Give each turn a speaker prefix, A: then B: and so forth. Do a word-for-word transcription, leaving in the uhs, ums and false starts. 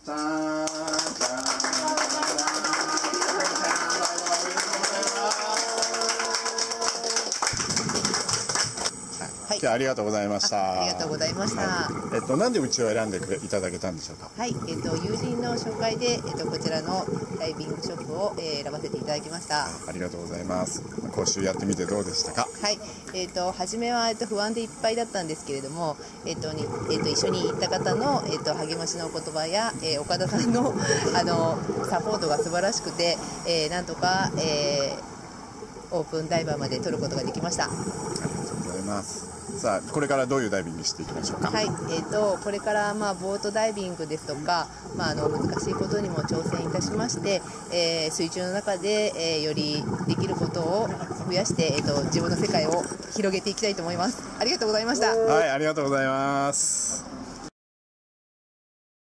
A: じゃーん、じゃーん。
B: はい、
A: 今日はありがとうございました。
B: ありがとうございました。
A: はい、えっと、なんでうちを選んでいただけたんでしょうか。
B: はい、えっと、友人の紹介で、えっと、こちらのダイビングショップを、えー、選ばせていただきました。
A: ありがとうございます。講習やってみてどうでしたか。
B: はい、えっと、初めは、えっと、不安でいっぱいだったんですけれども、えっと、に、えっと、一緒に行った方の、えっと、励ましの言葉や、えー、岡田さんの、あの、サポートが素晴らしくて、えー、なんとか、えー、オープンダイバーまで取ることができました。
A: ありがとうございます。さあ、これからどういうダイビングしていきましょうか。
B: はい、えーと、これから、まあ、ボートダイビングですとか、まあ、あの難しいことにも挑戦いたしまして、えー、水中の中で、えー、よりできることを増やして、えーと、自分の世界を広げていきたいと思います。ありがとうございました。
A: はい、ありがとうございます。